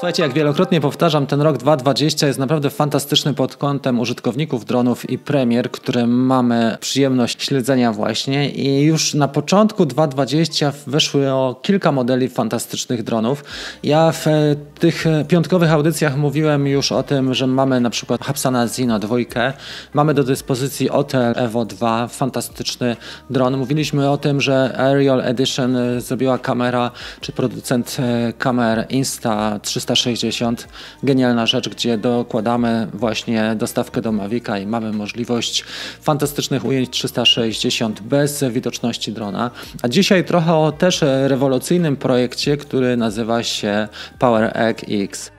Słuchajcie, jak wielokrotnie powtarzam, ten rok 2020 jest naprawdę fantastyczny pod kątem użytkowników dronów i premier, które mamy przyjemność śledzenia właśnie i już na początku 2020 wyszło kilka modeli fantastycznych dronów. Ja w tych piątkowych audycjach mówiłem już o tym, że mamy na przykład Hubsana Zino 2, mamy do dyspozycji Otel Evo 2, fantastyczny dron. Mówiliśmy o tym, że Aerial Edition zrobiła kamera, czy producent kamer Insta360, genialna rzecz, gdzie dokładamy właśnie dostawkę do Mavica i mamy możliwość fantastycznych ujęć 360 bez widoczności drona. A dzisiaj trochę o też rewolucyjnym projekcie, który nazywa się PowerEgg X.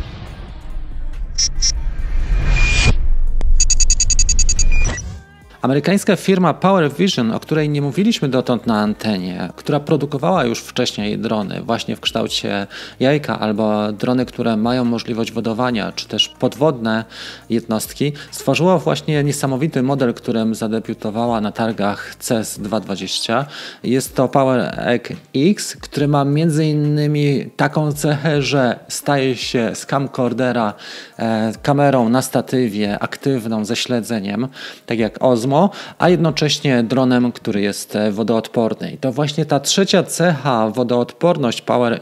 Amerykańska firma Power Vision, o której nie mówiliśmy dotąd na antenie, która produkowała już wcześniej drony właśnie w kształcie jajka albo drony, które mają możliwość wodowania, czy też podwodne jednostki, stworzyła właśnie niesamowity model, którym zadebiutowała na targach CES 2020. Jest to PowerEgg X, który ma m.in. taką cechę, że staje się z camcordera kamerą na statywie aktywną ze śledzeniem, tak jak Osmo, a jednocześnie dronem, który jest wodoodporny. I to właśnie ta trzecia cecha, wodoodporność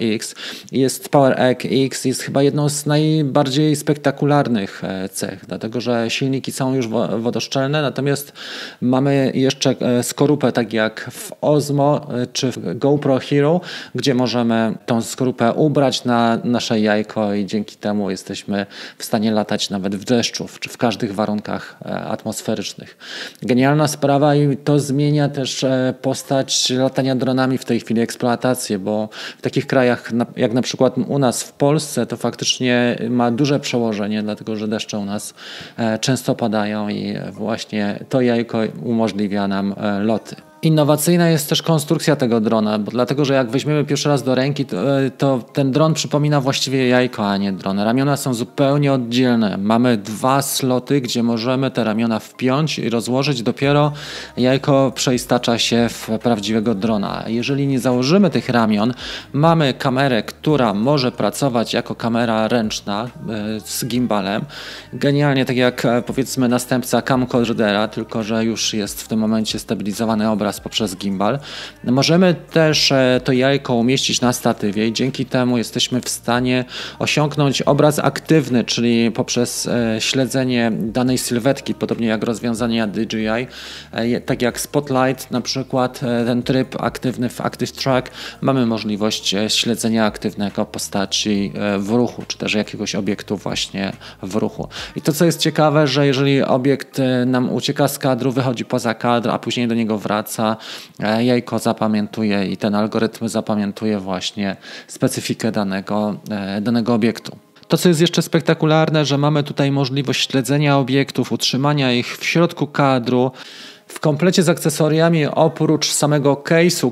PowerEgg X jest chyba jedną z najbardziej spektakularnych cech, dlatego że silniki są już wodoszczelne, natomiast mamy jeszcze skorupę, tak jak w Osmo czy w GoPro Hero, gdzie możemy tą skorupę ubrać na nasze jajko i dzięki temu jesteśmy w stanie latać nawet w deszczu, czy w każdych warunkach atmosferycznych. Genialna sprawa i to zmienia też postać latania dronami w tej chwili, eksploatację, bo w takich krajach jak na przykład u nas w Polsce to faktycznie ma duże przełożenie, dlatego że deszcze u nas często padają i właśnie to jajko umożliwia nam loty. Innowacyjna jest też konstrukcja tego drona, bo dlatego, że jak weźmiemy pierwszy raz do ręki, to ten dron przypomina właściwie jajko, a nie dron. Ramiona są zupełnie oddzielne. Mamy dwa sloty, gdzie możemy te ramiona wpiąć i rozłożyć. Dopiero jajko przeistacza się w prawdziwego drona. Jeżeli nie założymy tych ramion, mamy kamerę, która może pracować jako kamera ręczna z gimbalem. Genialnie, tak jak powiedzmy następca camcordera, tylko że już jest w tym momencie stabilizowany obraz poprzez gimbal. Możemy też to jajko umieścić na statywie i dzięki temu jesteśmy w stanie osiągnąć obraz aktywny, czyli poprzez śledzenie danej sylwetki, podobnie jak rozwiązania DJI, tak jak Spotlight na przykład, ten tryb aktywny w Active Track, mamy możliwość śledzenia aktywnego postaci w ruchu, czy też jakiegoś obiektu właśnie w ruchu. I to, co jest ciekawe, że jeżeli obiekt nam ucieka z kadru, wychodzi poza kadr, a później do niego wraca, jajko zapamiętuje i ten algorytm zapamiętuje właśnie specyfikę danego obiektu. To, co jest jeszcze spektakularne, że mamy tutaj możliwość śledzenia obiektów, utrzymania ich w środku kadru, w komplecie z akcesoriami, oprócz samego case'u,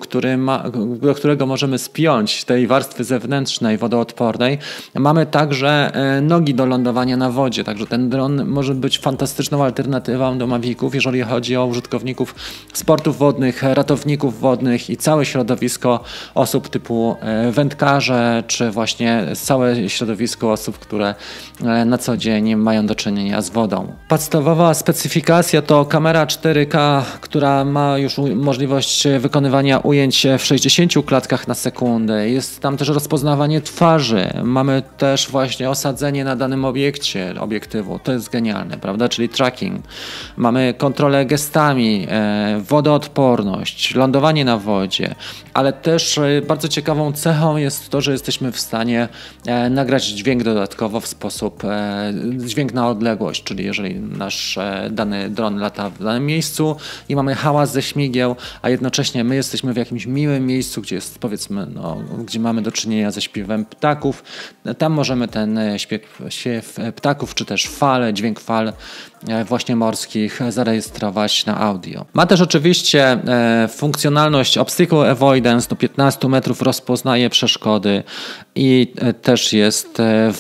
do którego możemy spiąć tej warstwy zewnętrznej, wodoodpornej, mamy także nogi do lądowania na wodzie. Także ten dron może być fantastyczną alternatywą do Maviców, jeżeli chodzi o użytkowników sportów wodnych, ratowników wodnych i całe środowisko osób typu wędkarze, czy właśnie całe środowisko osób, które na co dzień mają do czynienia z wodą. Podstawowa specyfikacja to kamera 4K, która ma już możliwość wykonywania ujęć w 60 klatkach na sekundę. Jest tam też rozpoznawanie twarzy. Mamy też właśnie osadzenie na danym obiektywu. To jest genialne, prawda? Czyli tracking. Mamy kontrolę gestami, wodoodporność, lądowanie na wodzie, ale też bardzo ciekawą cechą jest to, że jesteśmy w stanie nagrać dźwięk dodatkowo w sposób dźwięk na odległość, czyli jeżeli nasz dany dron lata w danym miejscu i mamy hałas ze śmigieł, a jednocześnie my jesteśmy w jakimś miłym miejscu, gdzie jest powiedzmy, gdzie mamy do czynienia ze śpiewem ptaków, tam możemy ten śpiew ptaków, czy też dźwięk fal właśnie morskich zarejestrować na audio. Ma też oczywiście funkcjonalność Obstacle Avoidance, do 15 metrów rozpoznaje przeszkody i też jest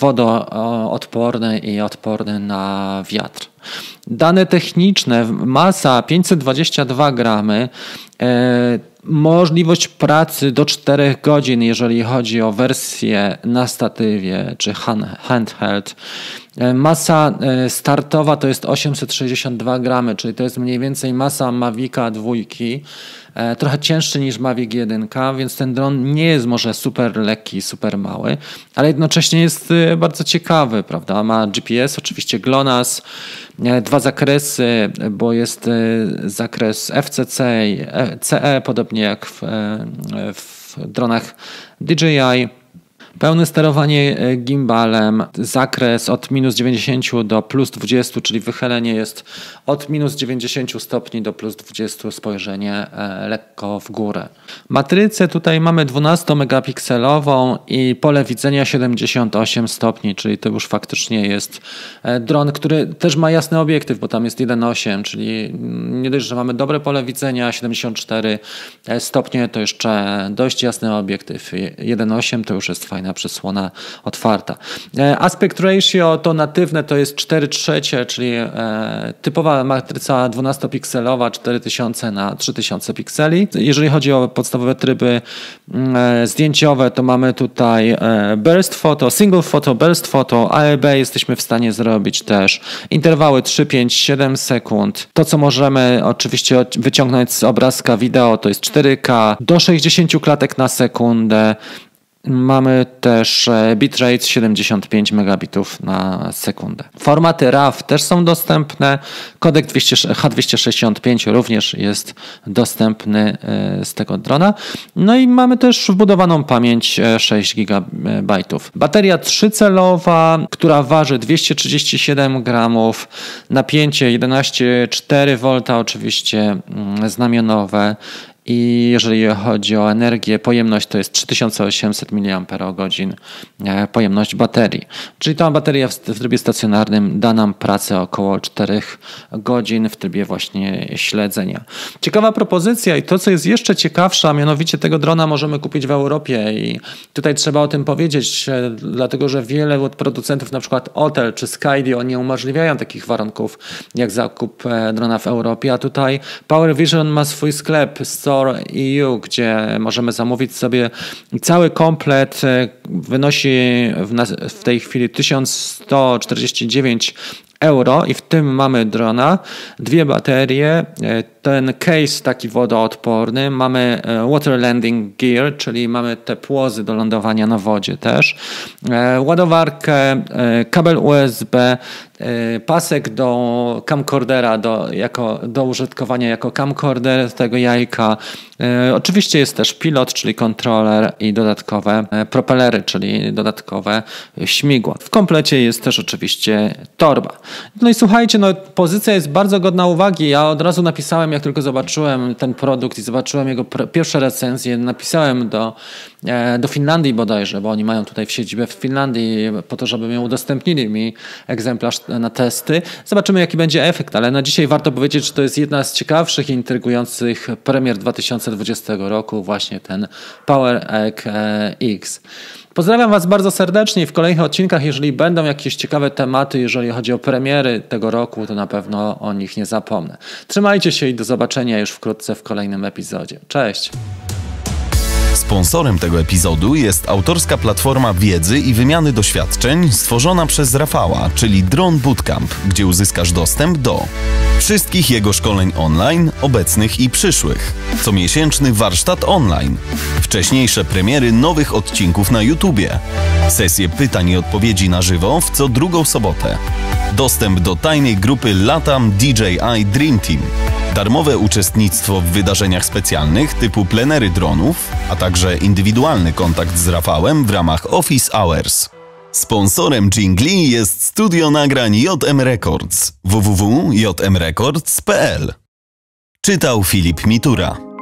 wodoodporny i odporny na wiatr. Dane techniczne, masa 522 gramy, możliwość pracy do 4 godzin, jeżeli chodzi o wersję na statywie czy handheld. Masa startowa to jest 862 gramy, czyli to jest mniej więcej masa Mavica 2. Trochę cięższy niż Mavic 1, więc ten dron nie jest może super lekki, super mały, ale jednocześnie jest bardzo ciekawy, prawda? Ma GPS, oczywiście GLONASS, 2 zakresy, bo jest zakres FCC i CE, podobnie jak w dronach DJI. Pełne sterowanie gimbalem, zakres od -90 do +20, czyli wychylenie jest od -90 stopni do +20, spojrzenie lekko w górę. Matrycę tutaj mamy 12-megapikselową i pole widzenia 78 stopni, czyli to już faktycznie jest dron, który też ma jasny obiektyw, bo tam jest 1.8, czyli nie dość, że mamy dobre pole widzenia, 74 stopnie, to jeszcze dość jasny obiektyw. 1.8 to już jest fajna przysłona otwarta. Aspect ratio to natywne, to jest 4/3, czyli typowa matryca 12-pikselowa, 4000 na 3000 pikseli. Jeżeli chodzi o podstawowe tryby zdjęciowe, to mamy tutaj burst photo, single photo, burst photo, AEB jesteśmy w stanie zrobić też. Interwały 3, 5, 7 sekund. To, co możemy oczywiście wyciągnąć z obrazka wideo, to jest 4K do 60 klatek na sekundę. Mamy też bitrate 75 megabitów na sekundę. Formaty RAW też są dostępne. Kodek H265 również jest dostępny z tego drona. No i mamy też wbudowaną pamięć 6 GB. Bateria 3-celowa, która waży 237 gramów. Napięcie 11,4 V, oczywiście znamionowe. I jeżeli chodzi o energię, pojemność to jest 3800 mAh pojemność baterii. Czyli ta bateria w trybie stacjonarnym da nam pracę około 4 godzin w trybie właśnie śledzenia. Ciekawa propozycja i to, co jest jeszcze ciekawsze, a mianowicie tego drona możemy kupić w Europie i tutaj trzeba o tym powiedzieć, dlatego że wiele producentów, na przykład Otel czy Skydio, nie umożliwiają takich warunków jak zakup drona w Europie, a tutaj PowerVision ma swój sklep EU, gdzie możemy zamówić sobie cały komplet. Wynosi w tej chwili 1149 euro i w tym mamy drona, 2 baterie, ten case taki wodoodporny, mamy water landing gear, czyli mamy te płozy do lądowania na wodzie też, ładowarkę, kabel USB, pasek do camcordera, do użytkowania jako camcorder tego jajka. Oczywiście jest też pilot, czyli kontroler i dodatkowe propelery, czyli dodatkowe śmigła. W komplecie jest też oczywiście torba. No i słuchajcie, pozycja jest bardzo godna uwagi. Ja od razu napisałem, jak tylko zobaczyłem ten produkt i zobaczyłem jego pierwsze recenzje, napisałem do Finlandii bodajże, bo oni mają tutaj siedzibę w Finlandii po to, żeby udostępnili mi egzemplarz na testy. Zobaczymy, jaki będzie efekt, ale na dzisiaj warto powiedzieć, że to jest jedna z ciekawszych i intrygujących premier 2020 roku, właśnie ten PowerEgg X. Pozdrawiam Was bardzo serdecznie i w kolejnych odcinkach, jeżeli będą jakieś ciekawe tematy, jeżeli chodzi o premiery tego roku, to na pewno o nich nie zapomnę. Trzymajcie się i do zobaczenia już wkrótce w kolejnym epizodzie. Cześć! Sponsorem tego epizodu jest autorska platforma wiedzy i wymiany doświadczeń stworzona przez Rafała, czyli Drone Bootcamp, gdzie uzyskasz dostęp do wszystkich jego szkoleń online, obecnych i przyszłych, comiesięczny warsztat online, wcześniejsze premiery nowych odcinków na YouTubie, sesje pytań i odpowiedzi na żywo w co drugą sobotę, dostęp do tajnej grupy LATAM DJI Dream Team, darmowe uczestnictwo w wydarzeniach specjalnych typu plenery dronów, a także indywidualny kontakt z Rafałem w ramach Office Hours. Sponsorem dżingli jest studio nagrań JM Records www.jmrecords.pl. Czytał Filip Mitura.